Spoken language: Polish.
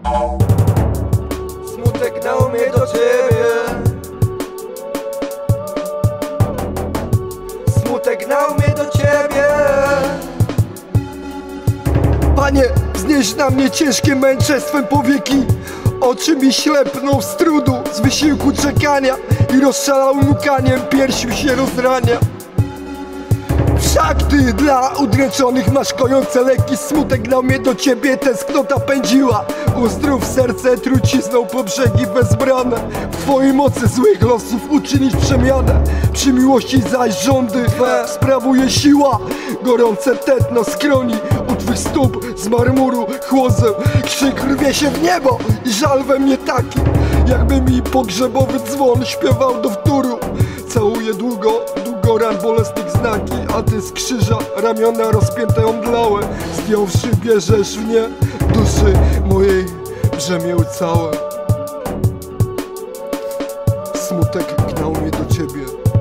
Smutek gnał mnie do ciebie. Smutek gnał mnie do ciebie. Panie, znieś na mnie ciężkie męczestwem powieki. Oczy mi ślepną z trudu, z wysiłku czekania i rozszalałym łkaniem piersiu się rozrania. Wszak ty dla udręczonych masz kojące leki. Smutek gnał mnie do ciebie, tęsknota pędziła. Uzdrów serce trucizną po brzegi bezbrane. W twojej mocy złych losów uczynić przemianę. Przy miłości zaś rządy twe sprawuje siła. Gorące tętno skroni u twych stóp. Z marmuru chłodzę, krzyk rwie się w niebo i żal we mnie taki, jakby mi pogrzebowy dzwon śpiewał do wtóru. Całuję długo ran bolesnych znaki, a ty z krzyża ramiona rozpięte omdlałe. Zdjąwszy bierzesz mnie, duszy mojej brzemię całe. Smutek gnał mnie do ciebie.